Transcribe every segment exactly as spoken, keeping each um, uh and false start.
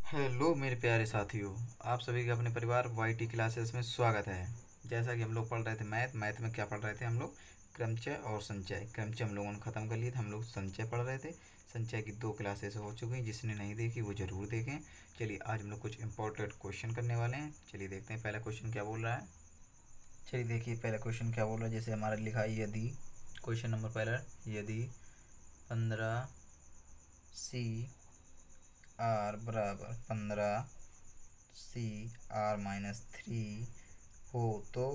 Hello मेरे प्यारे साथियों। आप सभी का अपने परिवार वाई टी क्लासेस में स्वागत है। जैसा कि हम लोग पढ़ रहे थे मैथ मैथ में क्या पढ़ रहे थे हम लोग, क्रमचय और संचय। क्रमचय हम लोगों ने ख़त्म कर लिया था, हम लोग संचय पढ़ रहे थे। संचय की दो क्लासेस हो चुकी हैं, जिसने नहीं देखी वो ज़रूर देखें। चलिए आज हम लोग कुछ इंपॉर्टेंट क्वेश्चन करने वाले हैं। चलिए देखते हैं पहला क्वेश्चन क्या बोल रहा है। चलिए देखिए पहला क्वेश्चन क्या बोल रहा है। जैसे हमारा लिखा है यदि, क्वेश्चन नंबर पहला, यदि पंद्रह सी आर बराबर पंद्रह सी आर माइनस थ्री हो तो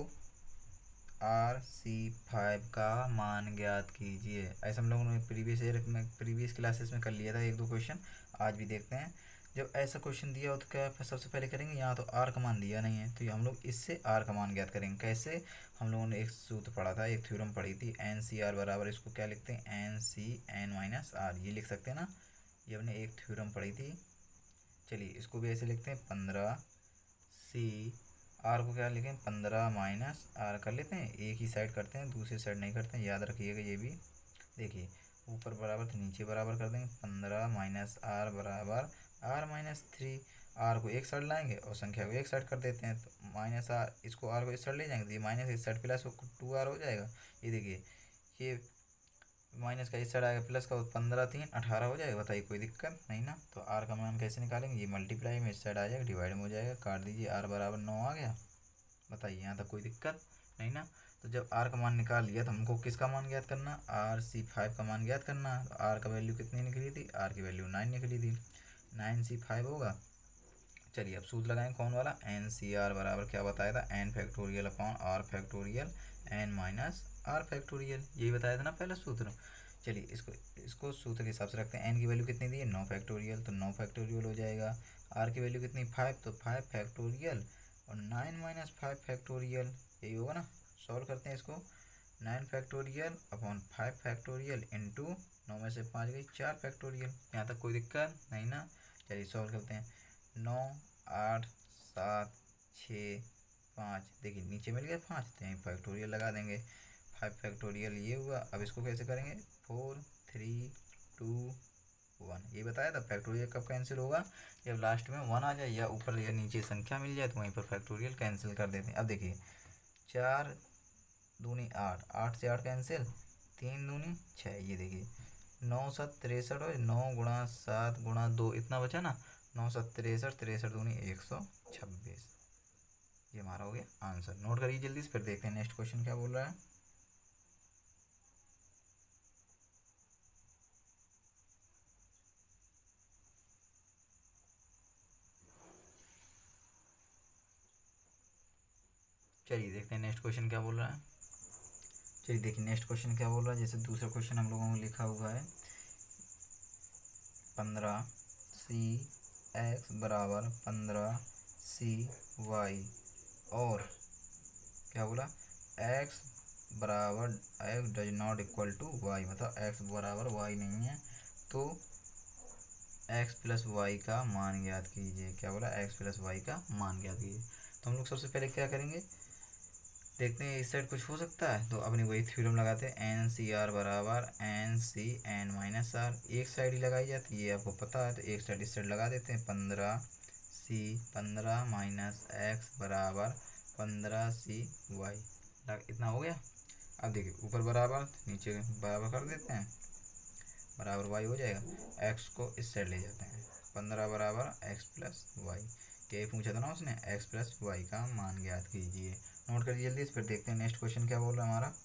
आर सी फाइव का मान ज्ञात कीजिए। ऐसा हम लोगों ने प्रीवियस ईयर में प्रीवियस क्लासेस में कर लिया था एक दो क्वेश्चन। आज भी देखते हैं। जब ऐसा क्वेश्चन दिया हो तो क्या सबसे पहले करेंगे, यहाँ तो आर का मान दिया नहीं है तो हम लोग इससे आर का मान ज्ञात करेंगे। कैसे, हम लोगों ने एक सूत्र पढ़ा था, एक थ्योरम पढ़ी थी, एन सी आर बराबर, इसको क्या लिखते हैं, N C N minus R, ये लिख सकते हैं ना। ये हमने एक थ्योरम पढ़ी थी। चलिए इसको भी ऐसे लिखते हैं, पंद्रह सी आर को क्या लिखें, पंद्रह माइनस आर कर लेते हैं। एक ही साइड करते हैं, दूसरी साइड नहीं करते हैं, याद रखिएगा ये भी। देखिए ऊपर बराबर तो नीचे बराबर कर देंगे, पंद्रह माइनस आर बराबर आर माइनस थ्री। आर को एक साइड लाएंगे और संख्या को एक साइड कर देते हैं, तो माइनस आर, इसको आर को इस साइड ले जाएंगे तो ये माइनस इस साइड प्लस टू आर हो जाएगा। ये देखिए ये माइनस का इस साइड आएगा, प्लस का पंद्रह तीन अठारह हो जाएगा। बताइए कोई दिक्कत नहीं ना। तो आर का मान कैसे निकालेंगे, ये मल्टीप्लाई में इस साइड आ जाएगा, डिवाइड में हो जाएगा, काट दीजिए, आर बराबर नौ आ गया। बताइए यहाँ तक कोई दिक्कत नहीं ना। तो जब आर का मान निकाल लिया तो हमको किसका मान ज्ञात करना, आर सी फाइव का मान ज्ञात करना। तो आर का वैल्यू कितनी निकली थी, आर की वैल्यू नाइन निकली थी, नाइन सी फाइव होगा। चलिए अब सूत्र लगाएं कौन वाला, एन सी आर बराबर क्या बताया था, N factorial upon R factorial N minus R factorial, यही बताया था ना पहला सूत्र। चलिए इसको इसको सूत्र के हिसाब से रखते हैं। एन की वैल्यू कितनी दी है, नौ फैक्टोरियल, तो नौ फैक्टोरियल हो जाएगा। आर की वैल्यू कितनी, फाइव, तो फाइव फैक्टोरियल, और नाइन माइनस फाइव फैक्टोरियल, यही होगा ना। सॉल्व करते हैं इसको, nine factorial upon five factorial into नौ में से पाँच गई चार फैक्टोरियल। यहाँ तक कोई दिक्कत नहीं ना। चलिए सॉल्व करते हैं, नौ आठ सात छः पाँच, देखिए नीचे मिल गया पाँच, तो यहीं फैक्टोरियल लगा देंगे। फाइव फैक्टोरियल ये हुआ। अब इसको कैसे करेंगे, फोर थ्री टू वन, ये बताया था फैक्टोरियल कब कैंसिल होगा, जब लास्ट में वन आ जाए या ऊपर या नीचे संख्या मिल जाए तो वहीं पर फैक्टोरियल कैंसिल कर देते हैं। अब देखिए चार दूनी आठ, आठ से आठ कैंसिल, तीन दूनी छः, ये देखिए नौ सात तिरसठ, और नौ गुणा सात गुणा दो इतना बचा ना, नौ सात तिरसठ, तिरसठ दूनी एक सौ छब्बीस। ये हमारा हो गया आंसर। नोट करिए जल्दी से, फिर देखते हैं नेक्स्ट क्वेश्चन क्या बोल रहा है। चलिए देखते हैं नेक्स्ट क्वेश्चन क्या बोल रहा है। चलिए देखिए नेक्स्ट क्वेश्चन क्या बोल रहा है। जैसे दूसरा क्वेश्चन हम लोगों को लिखा हुआ है, पंद्रह सी एक्स बराबर पंद्रह सी वाई, और क्या बोला, एक्स बराबर X does not equal to Y, मतलब एक्स बराबर वाई नहीं है तो एक्स प्लस वाई का मान ज्ञात कीजिए। क्या बोला, एक्स प्लस वाई का मान ज्ञात कीजिए। तो हम लोग सबसे पहले क्या करेंगे, देखते हैं इस साइड कुछ हो सकता है तो अपनी वही थ्योरम लगाते हैं, एन सी आर बराबर N C N minus R. एक साइड ही लगाई जाती है, ये आपको पता है, तो एक साइड इस साइड लगा देते हैं, पंद्रह सी पंद्रह माइनस एक्स बराबर पंद्रह सी वाई, इतना हो गया। अब देखिए ऊपर बराबर नीचे बराबर कर देते हैं, बराबर वाई हो जाएगा। एक्स को इस साइड ले जाते हैं, पंद्रह बराबर एक्स प्लस वाई, यही पूछा था ना उसने, एक्स प्लस वाई का मान ज्ञात कीजिए। नोट करिए जल्दी, फिर देखते हैं नेक्स्ट क्वेश्चन क्या बोल रहा है हमारा।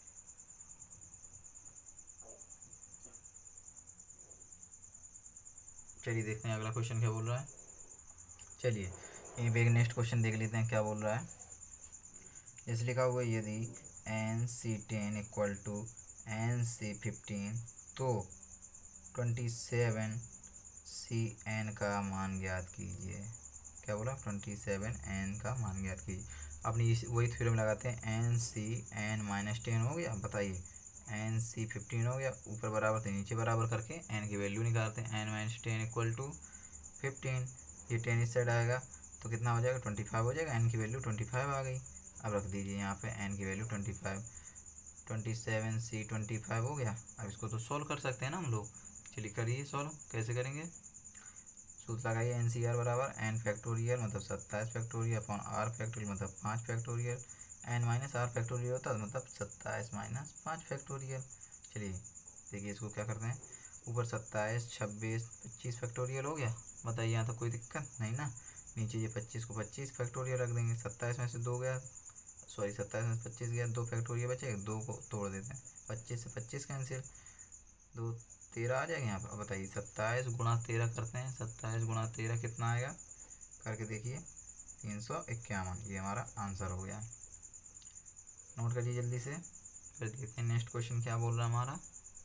चलिए देखते हैं अगला क्वेश्चन क्या बोल रहा है। चलिए यहीं पे एक नेक्स्ट क्वेश्चन देख लेते हैं क्या बोल रहा है। जैसे लिखा हुआ है, यदि N C ten equal to N C fifteen तो ट्वेंटी सेवन सी एन का मान ज्ञात कीजिए। क्या बोला, ट्वेंटी सेवन एन का मान ज्ञात कीजिए। अपनी वही थ्योरम लगाते हैं, N C N minus ten हो गया। बताइए एन सी फिफ्टीन हो गया, ऊपर बराबर थे नीचे बराबर करके एन की वैल्यू निकालते हैं, N minus ten equal to fifteen, ये टेन इस साइड आएगा तो कितना हो जाएगा, ट्वेंटी फाइव हो जाएगा। एन की वैल्यू ट्वेंटी फाइव आ गई। अब रख दीजिए यहाँ पे एन की value twenty five, twenty seven C twenty five हो गया। अब इसको तो सॉल्व कर सकते हैं ना हम लोग। चलिए करिए सॉल्व, कैसे करेंगे, सूत्र लगाइए एन सी आर बराबर एन फैक्टोरियल मतलब सत्ताईस फैक्टोरियल अपॉन आर फैक्टोरियल मतलब पाँच factorial, N minus R factorial होता है मतलब सत्ताईस माइनस पाँच फैक्टोरियल। चलिए देखिए इसको क्या करते हैं, ऊपर सत्ताईस छब्बीस पच्चीस फैक्टोरियल हो गया। बताइए यहाँ तो कोई दिक्कत नहीं ना। नीचे ये पच्चीस को पच्चीस फैक्टोरियल रख देंगे, सत्ताईस में से दो गया, सॉरी सत्ताईस में से पच्चीस गया, दो फैक्टोरियल बचेगा, दो को तोड़ देते हैं, पच्चीस से पच्चीस कैंसिल, दो तेरह आ जाएगा यहाँ पर। बताइए सत्ताईस गुणा तेरह करते हैं, सत्ताईस गुणा तेरह कितना आएगा करके देखिए, तीन सौ इक्यावन। ये हमारा आंसर हो गया। नोट करिए जल्दी से। फिर देखते हैं नेक्स्ट क्वेश्चन क्या बोल रहा है हमारा।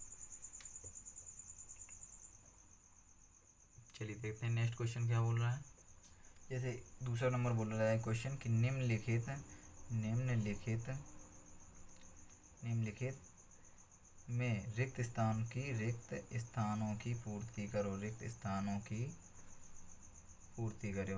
चलिए देखते हैं नेक्स्ट क्वेश्चन क्या बोल रहा है। जैसे दूसरा नंबर बोल रहा है क्वेश्चन कि निम्नलिखित निम्नलिखित निम्नलिखित में रिक्त स्थान की रिक्त स्थानों की पूर्ति करो, रिक्त स्थानों की पूर्ति करो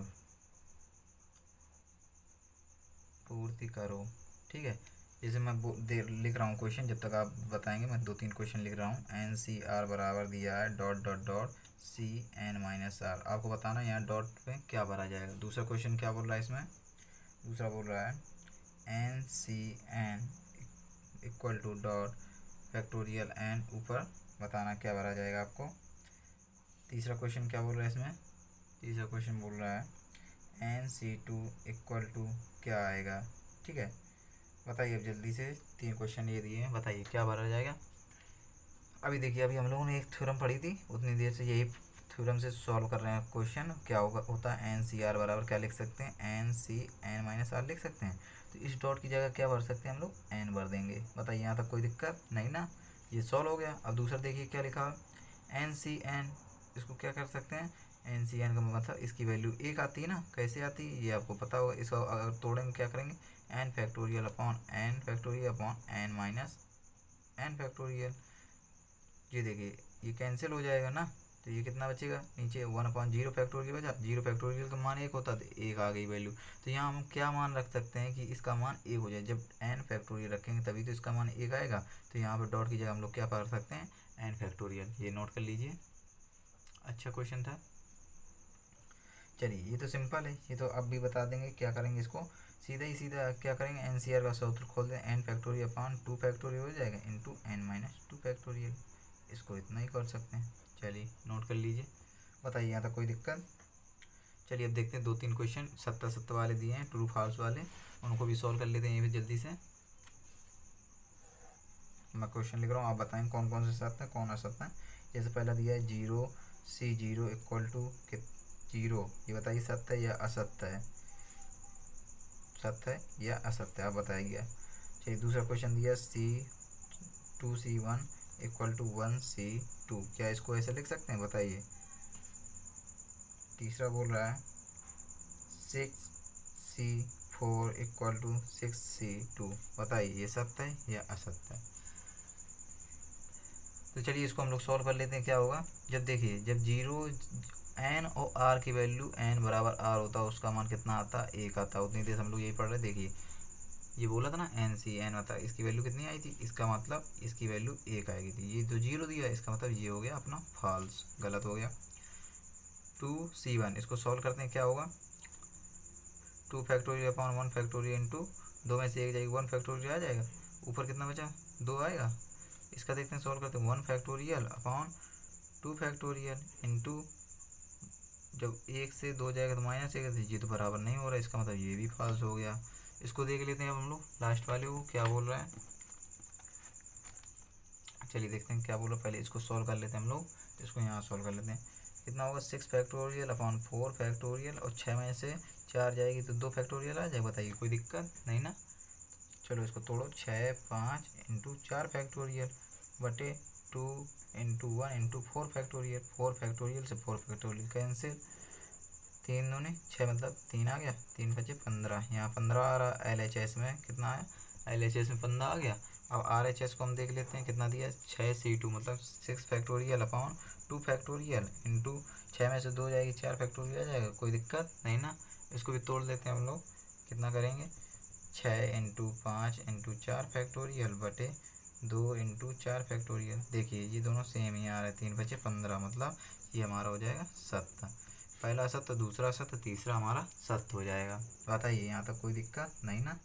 पूर्ति करो ठीक है। जैसे मैं दे लिख रहा हूँ क्वेश्चन, जब तक आप बताएंगे मैं दो तीन क्वेश्चन लिख रहा हूँ। एन सी आर बराबर दिया है dot dot dot C N minus R, आपको बताना है यहाँ डॉट पे क्या भरा जाएगा। दूसरा क्वेश्चन क्या बोल रहा है इसमें, दूसरा बोल रहा है N C N equal to dot factorial N, ऊपर बताना क्या भरा जाएगा आपको। तीसरा क्वेश्चन क्या बोल रहा है इसमें, तीसरा क्वेश्चन बोल रहा है N C two equal to क्या आएगा। ठीक है बताइए अब जल्दी से, तीन क्वेश्चन ये दिए हैं, बताइए क्या भरा जाएगा। अभी देखिए अभी हम लोगों ने एक थ्योरम पढ़ी थी, उतनी देर से यही थ्योरम से सॉल्व कर रहे हैं क्वेश्चन। क्या होगा होता है एन सी आर बराबर क्या लिख सकते हैं, N C N minus R लिख सकते हैं। तो इस डॉट की जगह क्या भर सकते हैं हम लोग, एन भर देंगे। बताइए यहाँ तक कोई दिक्कत नहीं ना, ये सॉल्व हो गया। अब दूसरा देखिए क्या लिखा, एन सी एन, इसको क्या कर सकते हैं, एन सी एन का मतलब इसकी वैल्यू एक आती है ना, कैसे आती है ये आपको पता होगा। इसको अगर तोड़ेंगे क्या करेंगे, N factorial upon N factorial upon N minus N factorial. ये देखिए ये कैंसिल हो जाएगा ना, तो ये कितना बचेगा नीचे, वन अपॉन जीरो फैक्टोरियल बचा, जीरो फैक्टोरियल का मान एक होता तो एक आ गई वैल्यू। तो यहाँ हम क्या मान रख सकते हैं कि इसका मान एक हो जाए, जब एन फैक्टोरियल रखेंगे तभी तो इसका मान एक आएगा। तो यहाँ पर डॉट की जगह हम लोग क्या कर सकते हैं, एन फैक्टोरियल। ये नोट कर लीजिए, अच्छा क्वेश्चन था। चलिए ये तो सिंपल है, ये तो अब भी बता देंगे क्या करेंगे। इसको सीधा ही सीधा क्या करेंगे, एन सी आर का सूत्र खोल दें, N factorial upon two factorial हो जाएगा into N minus two factorial. इसको इतना ही कर सकते हैं। चलिए नोट कर लीजिए, बताइए यहाँ तक कोई दिक्कत। चलिए अब देखते हैं दो तीन क्वेश्चन सत्तर सत्तर वाले दिए हैं, ट्रू फॉल्स वाले, उनको भी सॉल्व कर लेते हैं ये भी जल्दी से। मैं क्वेश्चन लिख रहा हूँ, आप बताएं कौन कौन से सत्य है कौन असत्य है। जैसे पहला दिया है zero C zero equal to zero, ये बताइए सत्य है या असत्य है, सत्य है या असत्य है आप बताइए। चलिए दूसरा क्वेश्चन दिया C two C one equal to one C two, क्या इसको ऐसे लिख सकते हैं बताइए। तीसरा बोल रहा है six C four equal to six C two, बताइए ये सत्य है या असत्य है। तो चलिए इसको हम लोग सॉल्व कर लेते हैं। क्या होगा, जब देखिए जब जीरो एन और आर की वैल्यू एन बराबर आर होता है उसका मान कितना आता है, एक आता है। उतनी देर हम लोग यही पढ़ रहे। देखिए ये बोला था ना एन सी एन आता है, इसकी वैल्यू कितनी आई थी, इसका मतलब इसकी वैल्यू एक आएगी थी। ये जो जीरो दिया इसका मतलब ये हो गया अपना फॉल्स, गलत हो गया। टू सी वन, इसको सॉल्व करते हैं क्या होगा, two factorial upon one factorial into दो में से एक जाएगी, वन फैक्टोरियल आ जाएगा, ऊपर कितना बचा दो आएगा। इसका देखते हैं सॉल्व करते हैं, one factorial upon two factorial into जब एक से दो जाएगा तो माइनस एक, ये तो बराबर नहीं हो रहा है, इसका मतलब ये भी फॉल्स हो गया। इसको देख लेते हैं अब हम लोग लास्ट वाले को क्या बोल रहा है। चलिए देखते हैं क्या बोल रहा है, पहले इसको सॉल्व कर लेते हैं हम लोग, इसको यहाँ सॉल्व कर लेते हैं। कितना होगा, six factorial upon four factorial और छः में से चार जाएगी तो दो फैक्टोरियल आ जाएगा। बताइए कोई दिक्कत नहीं ना। चलो इसको तोड़ो, छः पाँच इंटू चार फैक्टोरियल बटे two into one into four factorial, four factorial से फोर फैक्टोरियल कैंसिल, तीन दो ने छः मतलब तीन आ गया, तीन बचे पंद्रह, यहाँ पंद्रह आ रहा। एल एच एस में कितना आया, एल एच एस में पंद्रह आ गया। अब आर एच एस को हम देख लेते हैं कितना दिया, छः सी टू मतलब six factorial upon two factorial into छः में से दो जाएगी चार फैक्टोरियल आ जाएगा, कोई दिक्कत नहीं ना। इसको भी तोड़ लेते हैं हम लोग, कितना करेंगे, छः इंटू पाँच इंटू चार फैक्टोरियल बटे दो इंटू चार फैक्टोरियल। देखिए ये दोनों सेम ही आ रहे हैं, तीन बचे पंद्रह मतलब ये हमारा हो जाएगा सत्तर। पहला सत्य, दूसरा सत्य, तीसरा हमारा सत्य हो जाएगा। बताइए यहाँ तक कोई दिक्कत नहीं ना।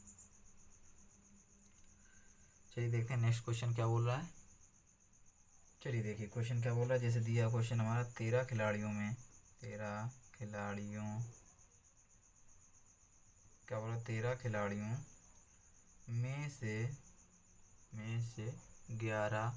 चलिए देखते हैं नेक्स्ट क्वेश्चन क्या बोल रहा है। चलिए देखिए क्वेश्चन क्या बोल रहा है। जैसे दिया क्वेश्चन हमारा, तेरह खिलाड़ियों में तेरह खिलाड़ियों क्या बोला, तेरह खिलाड़ियों में से में से ग्यारह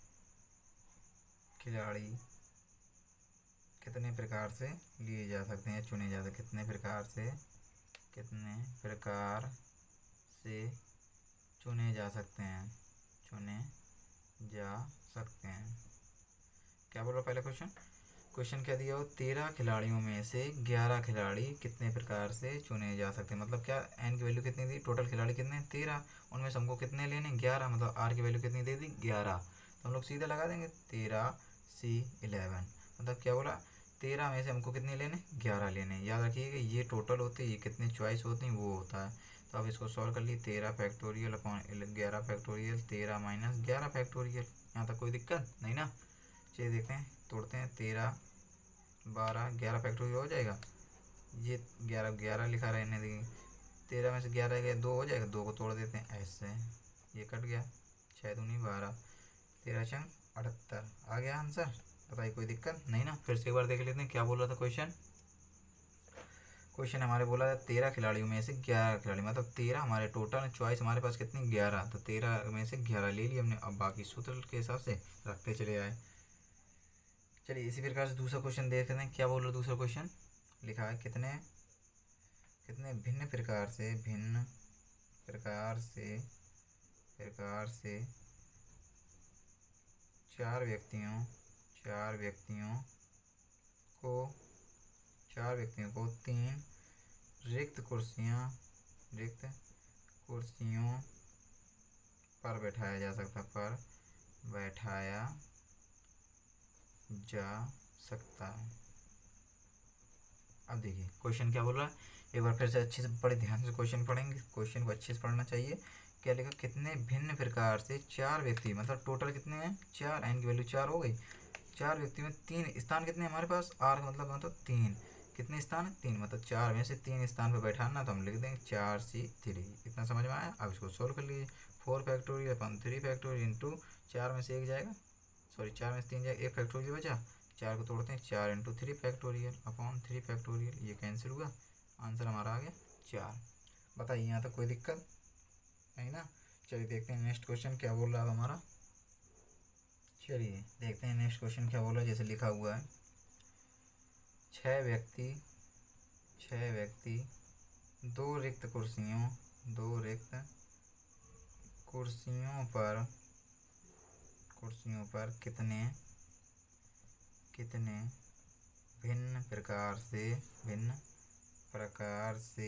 खिलाड़ी कितने प्रकार से लिए जा सकते हैं, चुने जा सकते, कितने प्रकार से कितने प्रकार से चुने जा सकते हैं चुने जा सकते हैं क्या बोल रहा पहला क्वेश्चन। क्वेश्चन क्या दिया हो, तेरह खिलाड़ियों में से ग्यारह खिलाड़ी कितने प्रकार से चुने जा सकते हैं। मतलब क्या, एन की वैल्यू कितनी दी, टोटल खिलाड़ी कितने, तेरह, उनमें से हमको कितने लेने, ग्यारह। मतलब आर की वैल्यू कितनी दे दी, ग्यारह। तो हम लोग सीधा लगा देंगे तेरह सी इलेवन। मतलब क्या बोला, तेरह में से हमको कितने लेने, ग्यारह लेने। याद रखिएगा ये टोटल होते हैं, ये कितने चॉइस होती हैं वो होता है। तो अब इसको सॉल्व कर लिए, तेरह फैक्टोरियल अपॉन ग्यारह फैक्टोरियल, तेरह माइनस ग्यारह फैक्टोरियल। यहाँ तक कोई दिक्कत नहीं ना। चलिए देखते हैं, तोड़ते हैं, तेरह बारह ग्यारह फैक्टोरियल हो जाएगा। ये ग्यारह ग्यारह लिखा रहने देंगे, तेरह में से ग्यारह गया दो हो जाएगा, दो को तोड़ देते हैं ऐसे, ये कट गया, छः दूनी बारह, तेरह चंग अठहत्तर, आ गया आंसर। बताइए कोई दिक्कत नहीं ना। फिर से एक बार देख लेते हैं क्या बोल रहा था क्वेश्चन। क्वेश्चन हमारे बोला था तेरह खिलाड़ियों में से ग्यारह खिलाड़ी, मतलब तेरह हमारे टोटल चॉइस हमारे पास कितनी, ग्यारह। तो तेरह में से ग्यारह ले लिए हमने, अब बाकी सूत्र के हिसाब से रखते चले आए। चलिए इसी प्रकार से दूसरा क्वेश्चन देखते हैं क्या बोल रहा है। दूसरा क्वेश्चन लिखा है, कितने कितने भिन्न प्रकार से भिन्न प्रकार से प्रकार से चार व्यक्तियों चार व्यक्तियों को चार व्यक्तियों को तीन रिक्त कुर्सियां रिक्त कुर्सियों पर बैठाया जा सकता पर बैठाया जा सकता है। अब देखिए क्वेश्चन क्या बोल रहा है, एक बार फिर से अच्छे से बड़े ध्यान से क्वेश्चन पढ़ेंगे, क्वेश्चन को अच्छे से पढ़ना चाहिए। क्या लिखा, कितने भिन्न प्रकार से चार व्यक्ति, मतलब टोटल कितने हैं, चार, एन की वैल्यू चार हो गई। चार व्यक्ति में तीन स्थान कितने हमारे पास, आर का मतलब मतलब तीन, कितने स्थान, तीन, मतलब चार में से तीन स्थान पर बैठाना, तो हम लिख देंगे चार सी थ्री। इतना समझ में आया। अब इसको सोल्व कर लीजिए, four factorial upon three factorial into चार में से एक जाएगा, सॉरी चार में से तीन जाएगा, एक फैक्टोरियल बचा, चार को तोड़ते हैं, चार into three factorial upon three factorial, ये कैंसिल हुआ, आंसर हमारा आ गया चार। बताइए यहाँ तक कोई दिक्कत नहीं ना। चलिए देखते हैं नेक्स्ट क्वेश्चन क्या बोल रहा है हमारा। चलिए देखते हैं नेक्स्ट क्वेश्चन क्या बोल रहा है। जैसे लिखा हुआ है, छः व्यक्ति छः व्यक्ति दो रिक्त कुर्सियों दो रिक्त कुर्सियों पर कुर्सियों पर कितने कितने भिन्न प्रकार से भिन्न प्रकार से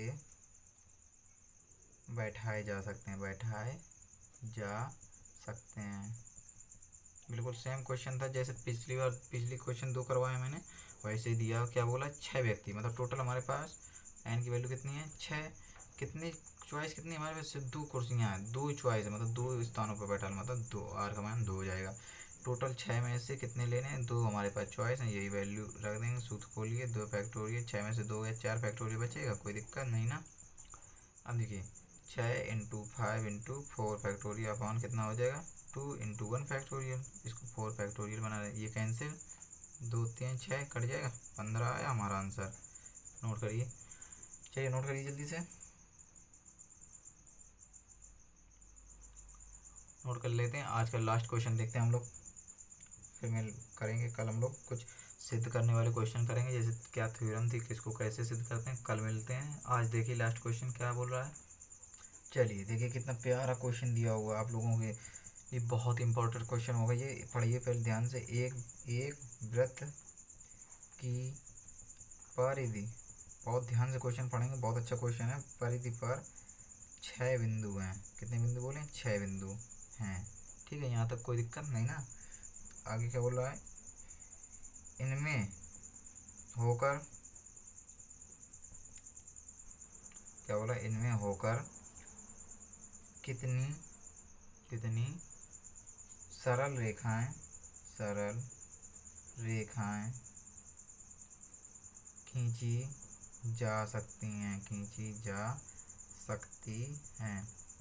बैठाए जा सकते हैं बैठाए जा सकते हैं। बिल्कुल सेम क्वेश्चन था जैसे पिछली बार, पिछली क्वेश्चन दो करवाए मैंने, वैसे ही दिया। क्या बोला, छः व्यक्ति, मतलब टोटल हमारे पास एन की वैल्यू कितनी है, छः। कितनी चॉइस कितनी हमारे पास, सिर्फ दो कुर्सियाँ हैं, दो चॉइस है, मतलब दो स्थानों पर बैठा, मतलब दो, आर का मान दो हो जाएगा। टोटल छः में से कितने लेने हैं, दो हमारे पास चॉइस है, यही वैल्यू रख देंगे, सूत्र खोलिए, दो फैक्टोरियल, छः में से दो या चार फैक्टोरियल बचेगा, कोई दिक्कत नहीं ना। अब देखिए छः into five into four factorial upon कितना हो जाएगा, टू इंटू वन फैक्टोरियल, इसको फोर फैक्टोरियल बना रहे, ये कैंसिल, दो तीन छः कट जाएगा, पंद्रह आया हमारा आंसर। नोट करिए, चलिए नोट करिए जल्दी से, नोट कर लेते हैं। आज का लास्ट क्वेश्चन देखते हैं हम लोग, फिर मिल करेंगे कल हम लोग कुछ सिद्ध करने वाले क्वेश्चन करेंगे, जैसे क्या थ्योरम थी, किसको कैसे सिद्ध करते हैं, कल मिलते हैं। आज देखिए लास्ट क्वेश्चन क्या बोल रहा है। चलिए देखिए कितना प्यारा क्वेश्चन दिया हुआ आप लोगों के, ये बहुत इंपॉर्टेंट क्वेश्चन होगा, ये पढ़िए पहले ध्यान से। एक एक वृत्त की परिधि, बहुत ध्यान से क्वेश्चन पढ़ेंगे, बहुत अच्छा क्वेश्चन है। परिधि पर छः बिंदु हैं, कितने बिंदु बोले, छः बिंदु हैं, ठीक है, यहाँ तक कोई दिक्कत नहीं ना। आगे क्या बोल रहा है, इनमें होकर क्या बोला, इनमें होकर कितनी कितनी सरल रेखाएं सरल रेखाएं खींची जा सकती हैं, खींची जा सकती हैं।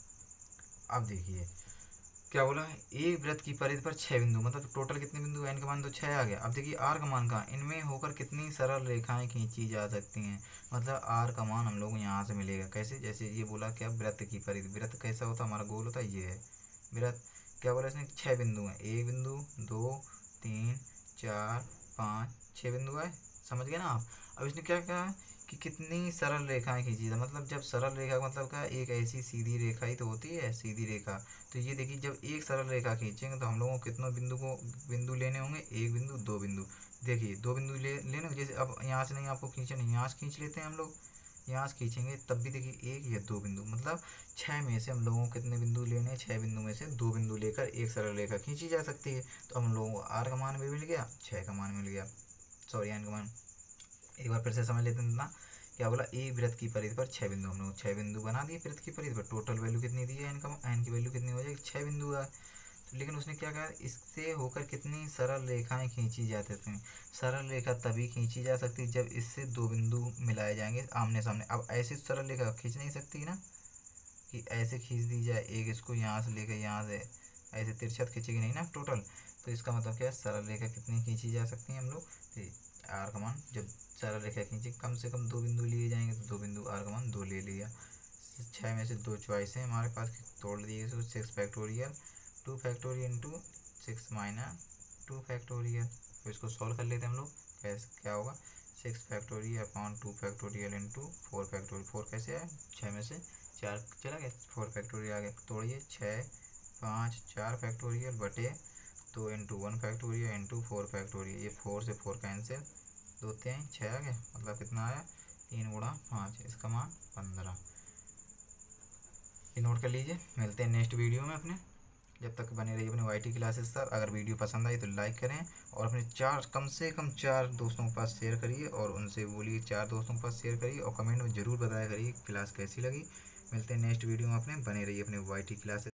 अब देखिए क्या बोला है, एक वृत्त की परिधि पर छह बिंदु, मतलब टोटल कितने बिंदु है, एन का मान तो छह आ गया। अब देखिए आर का मान कहाँ, इनमें होकर कितनी सरल रेखाएं खींची जा सकती हैं, मतलब आर का मान हम लोग यहाँ से मिलेगा कैसे, जैसे ये बोला क्या वृत्त की परिधि, वृत्त कैसा होता है, हमारा गोल होता है, ये है वृत्त। क्या बोला इसने, छह बिंदु हैं, एक बिंदु, दो, तीन, चार, पाँच, छः बिंदु है, समझ गए ना आप। अब इसने क्या कहा कि कितनी सरल रेखाएं खींची जाए, मतलब जब सरल रेखा का मतलब क्या है, एक ऐसी सीधी रेखा ही तो होती है, सीधी रेखा। तो ये देखिए जब एक सरल रेखा खींचेंगे तो हम लोगों को कितनों बिंदु को बिंदु लेने होंगे, एक बिंदु, दो बिंदु। देखिए दो बिंदु ले लेने, जैसे अब यहाँ से नहीं आपको खींचना, यहाँ से खींच लेते हैं हम लोग, यहाँ से खींचेंगे तब भी देखिए एक या दो बिंदु, मतलब छः में से हम लोगों को कितने बिंदु लेने हैं, छः बिंदु में से दो बिंदु लेकर एक सरल रेखा खींची जा सकती है। तो हम लोगों को आर का मान भी मिल गया, छः का मान मिल गया, सॉरी एन का मान। एक बार फिर से समझ लेते हैं ना, क्या बोला, एक वृत्त की परिधि पर छः बिंदु, हम लोग छः बिंदु बना दिए वृत्त की परिधि पर, टोटल वैल्यू कितनी दी है एन का, एन की वैल्यू कितनी हो जाएगी, छः बिंदु है। तो लेकिन उसने क्या कहा, इससे होकर कितनी सरल रेखाएं खींची जा सकती हैं, सरल रेखा तभी खींची जा सकती है जब इससे दो बिंदु मिलाए जाएंगे आमने सामने। अब ऐसी सरल रेखा खींच नहीं सकती ना, कि ऐसे खींच दी जाए, एक इसको यहाँ से लेकर यहाँ से ऐसे तिरछत खींचेगी नहीं ना टोटल। तो इसका मतलब क्या है, सरल रेखा कितनी खींची जा सकती हैं हम लोग, आर का मान जब सरल रेखा खींची कम से कम दो बिंदु लिए जाएंगे, तो दो बिंदु, आर का मान दो ले लिया। छः में से दो चॉइस है हमारे पास, तोड़ दिए इसको, six factorial, two factorial into six minus two factorial. तो इसको सॉल्व कर लेते हैं हम लोग, कैसे क्या होगा, six factorial upon two factorial into four factorial. Four कैसे आया, छः में से चार चला गया, फोर फैक्टोरियल आ गया, तोड़िए, छः पाँच चार फैक्टोरियल बटे दो into one factorial into four factorial, ये फोर से फोर कैंसिल, दो तीन छः आ गया, मतलब कितना आया, तीन गुणा पाँच, इसका मान पंद्रह। ये नोट कर लीजिए, मिलते हैं नेक्स्ट वीडियो में अपने, जब तक बने रहिए अपने वाई टी क्लासेस सर। अगर वीडियो पसंद आई तो लाइक करें और अपने चार कम से कम चार दोस्तों के पास शेयर करिए, और उनसे बोलिए चार दोस्तों के पास शेयर करिए, और कमेंट में ज़रूर बताया करिए क्लास कैसी लगी। मिलते हैं नेक्स्ट वीडियो में अपने, बने रहिए अपने वाई टी क्लासेस।